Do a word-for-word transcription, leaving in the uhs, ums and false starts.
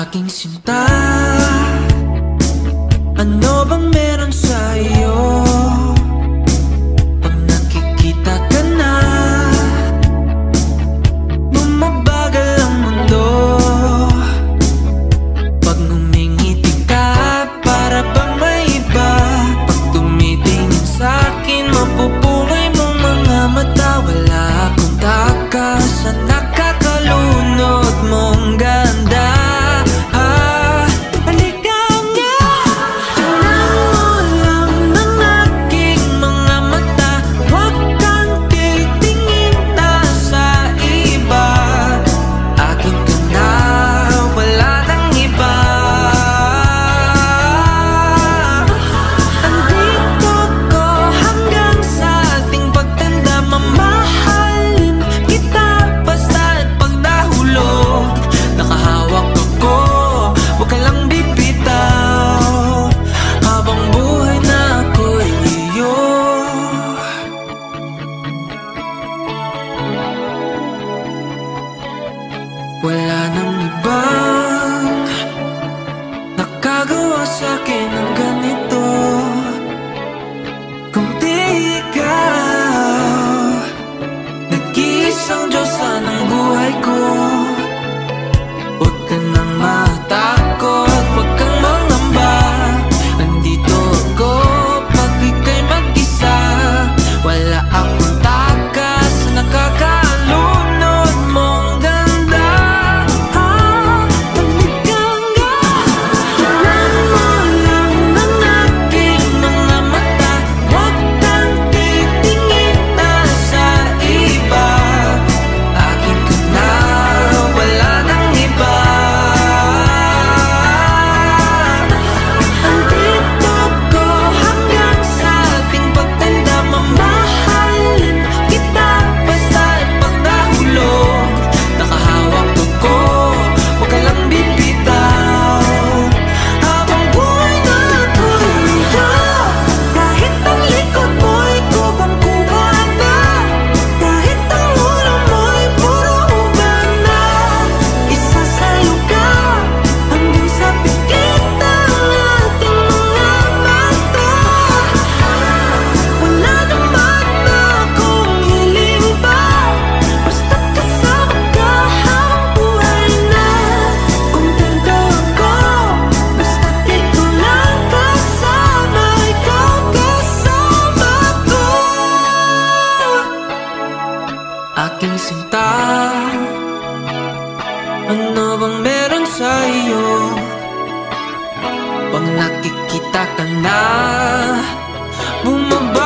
Aking sinta, ano bang meron sa'yo? Pag nakikita ka na, bumabagal ang mundo. Pag ngumingiti ka, para bang may iba. Pag tumitingin sa'kin, mapupungay mong mga mata. Wala akong takas sa nakakalunod mong ganda. Wala nang ibang nakagawa sa'kin ng ganito. Kung di ikaw, nag-iisang Diyosa ng buhay ko. Huwag ka nang matakot, huwag kang mangamba. Nandito ako pag ika'y mag-isa. Wala akong takas na nakakalunod mong aking sinta, ano bang meron sa'yo? Pag nakikita ka na, bumaba